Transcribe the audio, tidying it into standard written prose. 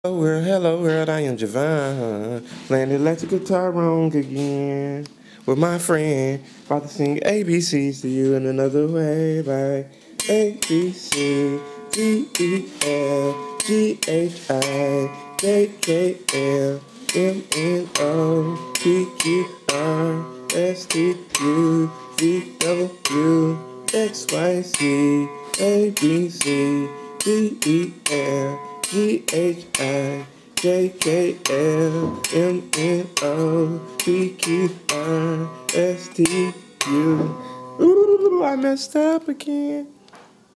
Hello world, I am Javon, playing electric guitar wrong again with my friend. About to sing ABCs to you in another way, like A B C D E F G H I J K L M N O P Q R S T U V W X Y Z A B C D E F G H I J K L M N O P Q R S T U. Ooh, I messed up again.